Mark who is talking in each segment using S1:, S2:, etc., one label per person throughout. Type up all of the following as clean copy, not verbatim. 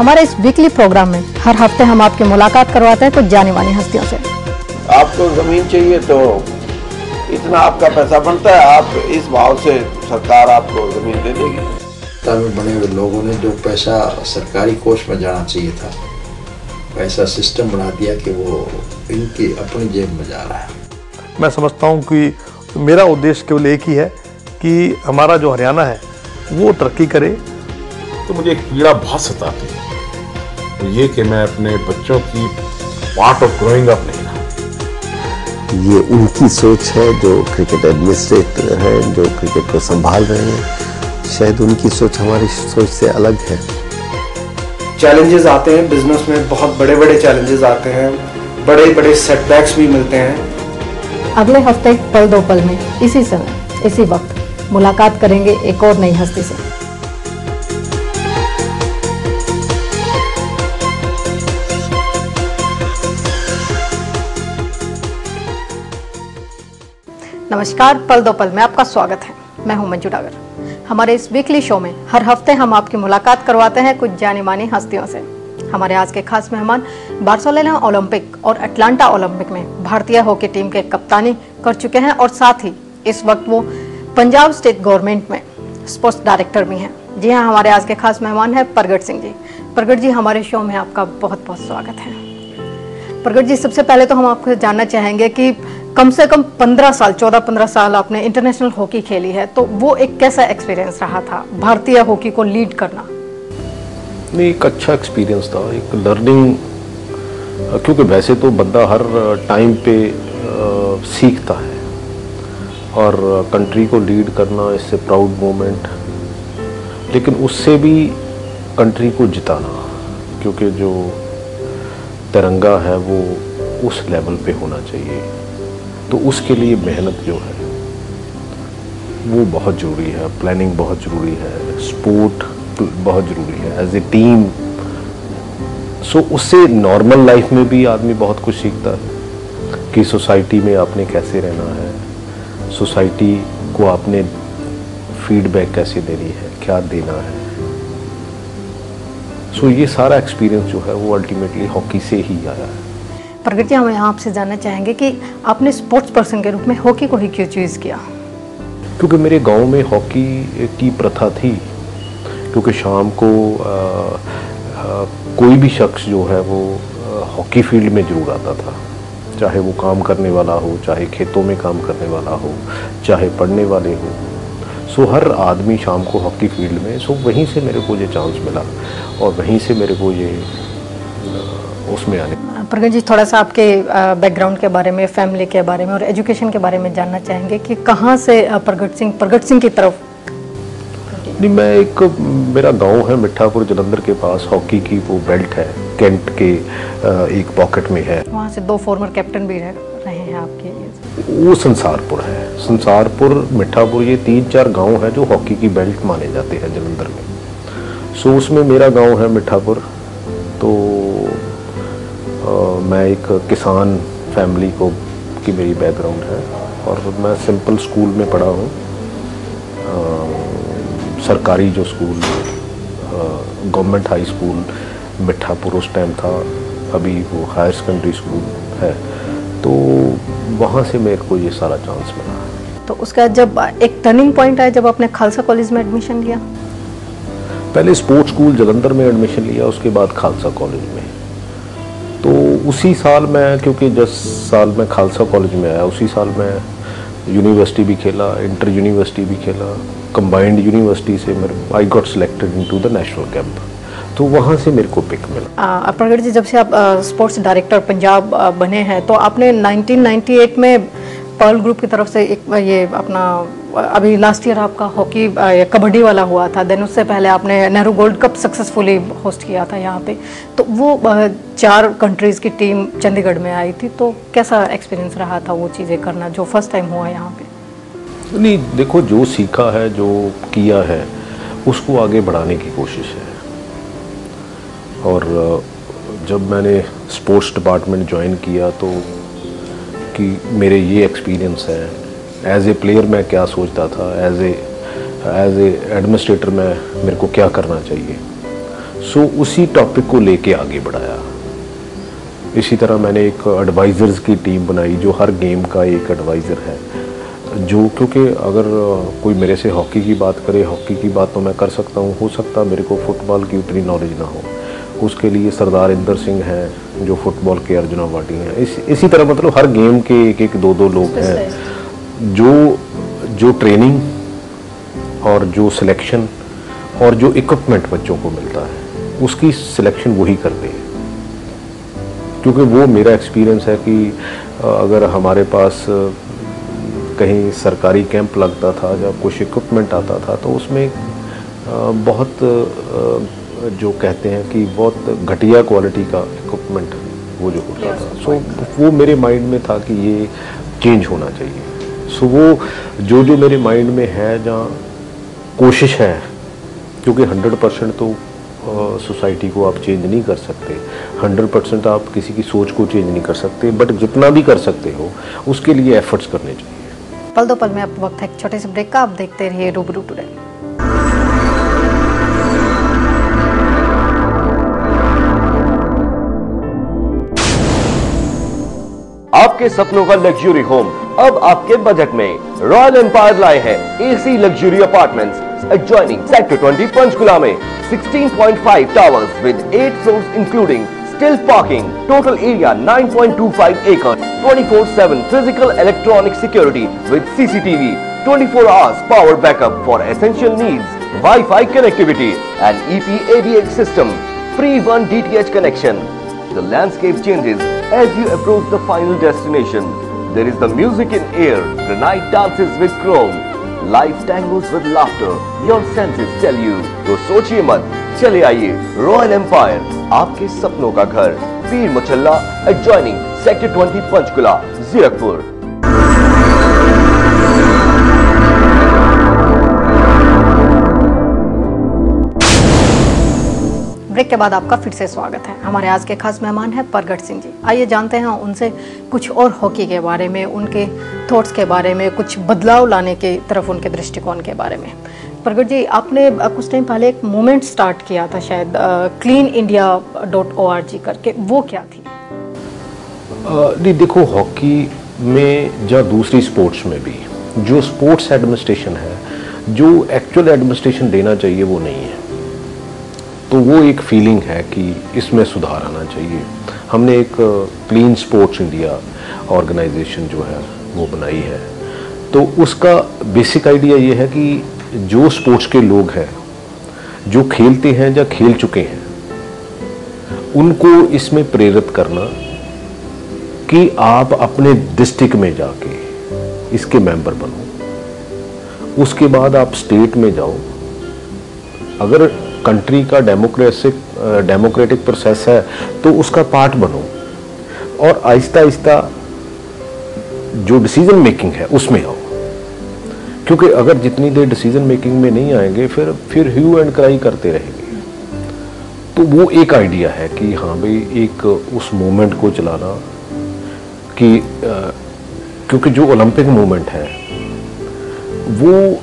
S1: हमारे इस weekly programme में हर हफ्ते हम आपकी मुलाकात करवाते हैं कुछ जानी मानी हस्तियों से।
S2: आपको जमीन चाहिए तो इतना आपका पैसा बनता है, आप इस भाव से सरकार आपको जमीन दे देगी।
S3: में बने हुए लोगों ने जो पैसा सरकारी कोष में जाना चाहिए था, ऐसा सिस्टम बना दिया कि वो इनकी अपनी जेब में जा रहा है।
S4: मैं समझता हूँ कि मेरा उद्देश्य केवल एक ही है कि हमारा जो हरियाणा है वो तरक्की करे।
S5: तो मुझे एक पीड़ा बहुत सताती है, तो ये कि मैं अपने बच्चों की पार्ट ऑफ ग्रोइंग अप नहीं रहा।
S6: ये उनकी सोच है जो क्रिकेट एडमिनिस्ट्रेटर हैं, जो क्रिकेट को संभाल रहे हैं, शायद उनकी सोच हमारी सोच से अलग है।
S7: चैलेंजेस आते हैं बिजनेस में, बहुत बड़े बड़े चैलेंजेस आते हैं, बड़े बड़े सेटबैक्स भी मिलते हैं।
S1: अगले हफ्ते पल दो पल में इसी समय इसी वक्त मुलाकात करेंगे एक और नई हस्ती से। नमस्कार, पल दो पल में आपका स्वागत है। मैं हूं मंजू डागर। हमारे इस वीकली शो में हर हफ्ते हम आपकी मुलाकात करवाते हैं कुछ जानी मानी हस्तियों से। हमारे आज के खास मेहमान बार्सिलोना ओलंपिक और अटलांटा ओलंपिक में भारतीय हॉकी टीम के कप्तानी कर चुके हैं और साथ ही इस वक्त वो पंजाब स्टेट गवर्नमेंट में स्पोर्ट्स डायरेक्टर भी हैं। जी हाँ, हमारे आज के खास मेहमान हैं प्रगट सिंह जी। प्रगट जी, हमारे शो में आपका बहुत बहुत स्वागत है। प्रगट जी, सबसे पहले तो हम आपको जानना चाहेंगे कि कम से कम 15 साल 14-15 साल आपने इंटरनेशनल हॉकी खेली है, तो वो एक कैसा एक्सपीरियंस रहा था भारतीय हॉकी को लीड करना?
S5: नहीं, एक अच्छा एक्सपीरियंस था, एक लर्निंग, क्योंकि वैसे तो बंदा हर टाइम पे सीखता है और कंट्री को लीड करना इससे प्राउड मोमेंट, लेकिन उससे भी कंट्री को जिताना, क्योंकि जो तिरंगा है वो उस लेवल पे होना चाहिए, तो उसके लिए मेहनत जो है वो बहुत ज़रूरी है, प्लानिंग बहुत ज़रूरी है, स्पोर्ट बहुत ज़रूरी है एज ए टीम। सो उससे नॉर्मल लाइफ में भी आदमी बहुत कुछ सीखता है कि सोसाइटी में आपने कैसे रहना है, सोसाइटी को आपने फीडबैक कैसे देनी है, क्या देना है। सो ये सारा एक्सपीरियंस जो है वो अल्टीमेटली हॉकी से ही आया है।
S1: प्रगट जी, हम यहाँ आपसे जानना चाहेंगे कि आपने स्पोर्ट्स पर्सन के रूप में हॉकी को ही क्यों चूज किया?
S5: क्योंकि मेरे गांव में हॉकी की प्रथा थी, क्योंकि शाम को कोई भी शख्स जो है वो हॉकी फील्ड में जरूर आता था, चाहे वो काम करने वाला हो, चाहे खेतों में काम करने वाला हो, चाहे पढ़ने वाले हो। सो हर आदमी शाम को हॉकी फील्ड में, सो वहीं से मेरे को ये चांस मिला और वहीं से मेरे को ये उसमें आने।
S1: प्रगट जी, थोड़ा सा आपके बैकग्राउंड के बारे में, फैमिली के बारे में और एजुकेशन के बारे में जानना चाहेंगे कि कहाँ से प्रगट सिंह की तरफ?
S5: नहीं, मैं मेरा गांव है मिठापुर जलंधर के पास, हॉकी की वो बेल्ट है, कैंट के एक पॉकेट में है।
S1: वहाँ से 2 फॉर्मर कैप्टन भी रहे हैं आपके।
S5: वो संसारपुर है, संसारपुर, मिठापुर, ये 3-4 गांव है जो हॉकी की बेल्ट माने जाते हैं जलंधर में। सो उसमें मेरा गांव है मिठापुर। तो मैं एक किसान फैमिली की मेरी बैकग्राउंड है और मैं सिंपल स्कूल में पढ़ा हूँ। सरकारी जो school, government high school Mithapur उस टाइम था, अभी वो हायर सेकेंडरी स्कूल है, तो वहाँ से मेरे को ये सारा चांस मिला।
S1: तो उसका जब एक टर्निंग पॉइंट आया जब आपने खालसा कॉलेज में एडमिशन लिया?
S5: पहले स्पोर्ट्स स्कूल जलंधर में एडमिशन लिया, उसके बाद खालसा कॉलेज में। तो उसी साल मैं, क्योंकि 10 साल में खालसा कॉलेज में आया, उसी साल मैं यूनिवर्सिटी भी खेला, इंटर यूनिवर्सिटी भी खेला, कंबाइंड यूनिवर्सिटी से I got selected into the national camp, तो वहाँ से मेरे को पिक मिला।
S1: प्रगट जी, जब से आप स्पोर्ट्स डायरेक्टर पंजाब बने हैं, तो आपने 1998 में पर्ल ग्रुप की तरफ से एक ये अपना, अभी लास्ट ईयर आपका हॉकी कबड्डी वाला हुआ था, देन उससे पहले आपने Nehru gold cup successfully host किया था यहाँ पे, तो वो 4 कंट्रीज़ की टीम चंडीगढ़ में आई थी। तो कैसा एक्सपीरियंस रहा था वो चीज़ें करना जो फर्स्ट टाइम हुआ यहाँ पे?
S5: नहीं, देखो, जो सीखा है, जो किया है, उसको आगे बढ़ाने की कोशिश है। और जब मैंने स्पोर्ट्स डिपार्टमेंट ज्वाइन किया तो कि मेरे ये एक्सपीरियंस है, एज ए प्लेयर मैं क्या सोचता था, एज ए एडमिनिस्ट्रेटर मेरे को क्या करना चाहिए। सो उसी टॉपिक को लेके आगे बढ़ाया। इसी तरह मैंने एक एडवाइज़र्स की टीम बनाई जो हर गेम का एक एडवाइज़र है, जो क्योंकि अगर कोई मेरे से हॉकी की बात करे, हॉकी की बात तो मैं कर सकता हूँ, हो सकता मेरे को फुटबॉल की उतनी नॉलेज ना हो। उसके लिए सरदार इंदर सिंह हैं जो फुटबॉल के अर्जुन अवार्डी हैं। इसी तरह मतलब हर गेम के एक एक दो लोग हैं जो ट्रेनिंग और जो सिलेक्शन और जो इक्विपमेंट बच्चों को मिलता है उसकी सिलेक्शन वही करते हैं। क्योंकि वो मेरा एक्सपीरियंस है कि अगर हमारे पास कहीं सरकारी कैंप लगता था या कुछ इक्विपमेंट आता था तो उसमें बहुत जो कहते हैं कि बहुत घटिया क्वालिटी का इक्विपमेंट वो जो होता था। सो वो मेरे माइंड में था कि ये चेंज होना चाहिए। सो वो जो मेरे माइंड में है, जहाँ कोशिश है, क्योंकि 100% तो सोसाइटी को आप चेंज नहीं कर सकते, 100% आप किसी की सोच को चेंज नहीं कर सकते, बट जितना भी कर सकते हो उसके लिए एफर्ट्स करने चाहिए।
S1: पल दो पल में अब वक्त है एक छोटे से ब्रेक का। आप देखते रहिए रूबरू टुडे।
S8: आपके सपनों का लग्जरी होम अब आपके बजट में। रॉयल एम्पायर लाए हैं AC luxury apartments adjoining sector 20 Panchkula में 16.5 towers with 8 floors including stilt parking, total area 9.25 acres, 24/7 physical electronic security with CCTV, 24 hours power backup for essential needs, Wi-Fi connectivity and EP88 system, free 1 DTH connection. The landscape changes as you approach the final destination. There is the music in air, the night dances with chrome, life tangos with laughter. Your senses tell you. तो सोचिए मत, चले आइए royal empire, आपके सपनों का घर, Peer Muchalla adjoining sector 20 Panchkula, Zirakpur.
S1: Break के बाद आपका फिर से स्वागत है। हमारे आज के खास मेहमान हैं प्रगट सिंह जी। आइए जानते हैं उनसे कुछ और हॉकी के बारे में, उनके थॉट्स के बारे में, कुछ बदलाव लाने की तरफ उनके दृष्टिकोण के बारे में। प्रगट जी, आपने कुछ टाइम पहले एक मूवमेंट स्टार्ट किया था शायद cleanindia.org करके, वो क्या थी?
S5: नहीं, देखो हॉकी में या दूसरी स्पोर्ट्स में भी जो स्पोर्ट्स एडमिनिस्ट्रेशन है, जो एक्चुअल एडमिनिस्ट्रेशन देना चाहिए वो नहीं है। तो वो एक फीलिंग है कि इसमें सुधार आना चाहिए। हमने एक क्लीन स्पोर्ट्स इंडिया ऑर्गेनाइजेशन जो है वो बनाई है। तो उसका बेसिक आइडिया ये है कि जो स्पोर्ट्स के लोग हैं, जो खेलते हैं या खेल चुके हैं, उनको इसमें प्रेरित करना कि आप अपने डिस्ट्रिक्ट में जाके इसके मेंबर बनो। उसके बाद आप स्टेट में जाओ। अगर कंट्री का डेमोक्रेटिक प्रोसेस है तो उसका पार्ट बनो और आहिस्ता आहिस्ता जो डिसीजन मेकिंग है उसमें आओ। क्योंकि अगर जितनी देर डिसीजन मेकिंग में नहीं आएंगे फिर ह्यू एंड क्राई करते रहेंगे। तो वो एक आइडिया है कि हाँ भाई, एक उस मूवमेंट को चलाना कि क्योंकि जो ओलंपिक मूवमेंट है वो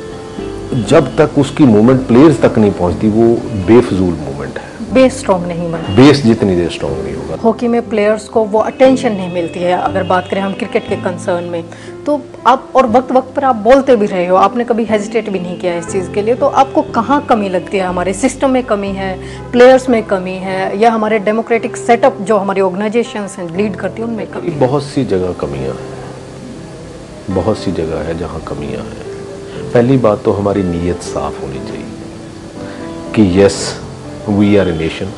S5: जब तक उसकी मूवमेंट प्लेयर्स तक नहीं पहुंचती वो बेफजूल मूवमेंट है।
S1: बेस स्ट्रॉन्ग नहीं बना,
S5: बेस जितनी देर स्ट्रॉन्ग नहीं होगा।
S1: हॉकी में प्लेयर्स को वो अटेंशन नहीं मिलती है। अगर बात करें हम क्रिकेट के कंसर्न में, तो आप और वक्त वक्त पर आप बोलते भी रहे हो, आपने कभी हेजिटेट भी नहीं किया इस चीज़ के लिए। तो आपको कहाँ कमी लगती है? हमारे सिस्टम में कमी है, प्लेयर्स में कमी है, या हमारे डेमोक्रेटिक सेटअप जो हमारी ऑर्गेनाइजेशंस हैं लीड करती है उनमें कमी?
S5: बहुत सी जगह कमियां हैं, बहुत सी जगह है जहाँ कमियां हैं। पहली बात तो हमारी नीयत साफ होनी चाहिए कि yes we are a nation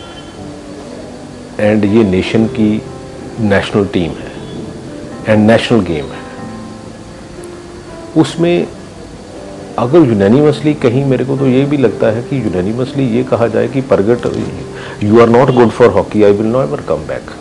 S5: and ये नेशन की नेशनल टीम है एंड नेशनल गेम है। उसमें अगर यूनानिमसली कहीं, मेरे को तो ये भी लगता है कि यूनानिमसली ये कहा जाए कि Pargat you are not good for hockey, I will never come back,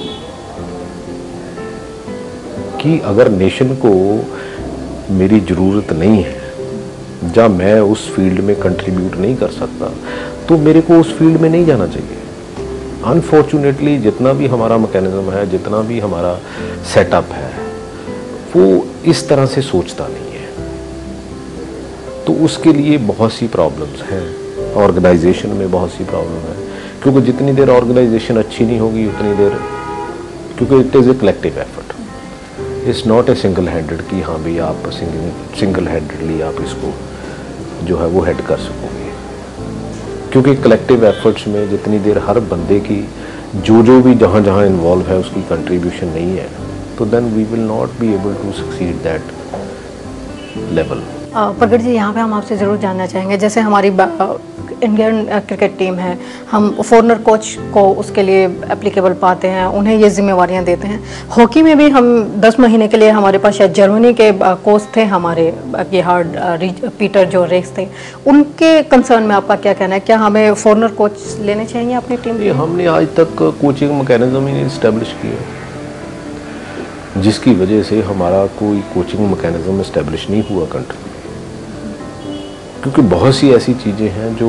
S5: कि अगर नेशन को मेरी ज़रूरत नहीं है या मैं उस फील्ड में कंट्रीब्यूट नहीं कर सकता तो मेरे को उस फील्ड में नहीं जाना चाहिए। अनफॉर्चुनेटली जितना भी हमारा मैकेनिज्म है, जितना भी हमारा सेटअप है, वो इस तरह से सोचता नहीं है। तो उसके लिए बहुत सी प्रॉब्लम्स हैं। ऑर्गेनाइजेशन में बहुत सी प्रॉब्लम है, क्योंकि जितनी देर ऑर्गेनाइजेशन अच्छी नहीं होगी उतनी देर, क्योंकि it is a collective effort, it's not a single handed कि हाँ भी आप सिंगल हैंडेडली आप इसको जो है वो हेड कर सकोगे, क्योंकि कलेक्टिव एफर्ट्स में जितनी देर हर बंदे की जो भी जहाँ जहाँ इन्वॉल्व है उसकी कंट्रीब्यूशन नहीं है, तो then we will not be able to succeed that level.
S1: Pargat ji, यहाँ पे हम आपसे ज़रूर जानना चाहेंगे, जैसे हमारी इंडियन क्रिकेट टीम है, हम फॉरनर कोच को उसके लिए एप्लीकेबल पाते हैं, उन्हें ये जिम्मेवारियाँ देते हैं। हॉकी में भी हम 10 महीने के लिए हमारे पास शायद जर्मनी के कोच थे हमारे गेहार्ड पीटर जो रेक्स थे, उनके कंसर्न में आपका क्या कहना है? क्या हमें फॉरनर कोच लेने चाहिए अपनी टीम के?
S5: हमने आज तक कोचिंग मैकेनिज्म ही नहीं इस्टेब्लिश किया, जिसकी वजह से हमारा कोई कोचिंग मैकेनिज्म इस्टेब्लिश नहीं हुआ कंट्री, क्योंकि बहुत सी ऐसी चीज़ें हैं जो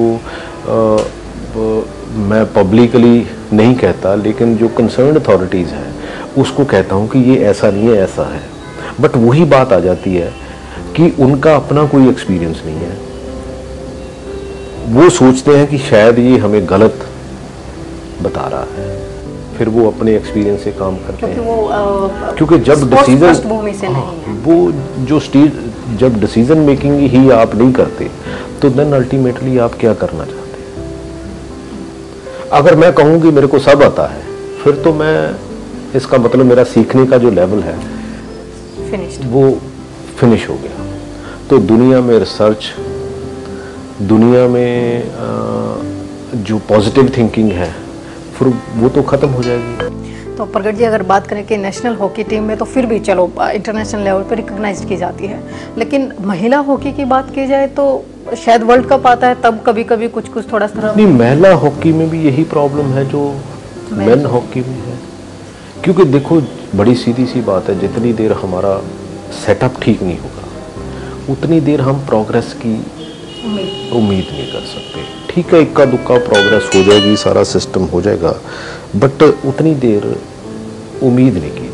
S5: मैं पब्लिकली नहीं कहता, लेकिन जो कंसर्न अथॉरिटीज़ हैं उसको कहता हूं कि ये ऐसा नहीं है, ऐसा है, बट वही बात आ जाती है कि उनका अपना कोई एक्सपीरियंस नहीं है। वो सोचते हैं कि शायद ये हमें गलत बता रहा है, फिर वो अपने एक्सपीरियंस से काम करते हैं, क्योंकि जब डिसीजन वो जो जब डिसीजन मेकिंग ही आप नहीं करते तो देन अल्टीमेटली आप क्या करना चाहते हैं? अगर मैं कहूँ कि मेरे को सब आता है, फिर तो मैं, इसका मतलब मेरा सीखने का जो लेवल है वो फिनिश हो गया। तो दुनिया में रिसर्च, दुनिया में जो पॉजिटिव थिंकिंग है फिर वो तो ख़त्म हो जाएगी।
S1: तो प्रगट जी, अगर बात करें कि नेशनल हॉकी टीम में तो फिर भी चलो इंटरनेशनल लेवल पर रिकॉग्नाइज की जाती है, लेकिन महिला हॉकी की बात की जाए तो शायद वर्ल्ड कप आता है तब कभी कभी कुछ थोड़ा सा
S5: नहीं, महिला हॉकी में भी यही प्रॉब्लम है जो मेन हॉकी में है, क्योंकि देखो बड़ी सीधी सी बात है, जितनी देर हमारा सेटअप ठीक नहीं होगा उतनी देर हम प्रोग्रेस की उम्मीद नहीं कर सकते। ठीक है, इक्का दुक्का प्रोग्रेस हो जाएगी, सारा सिस्टम हो जाएगा, बट उतनी देर उम्मीद नहीं की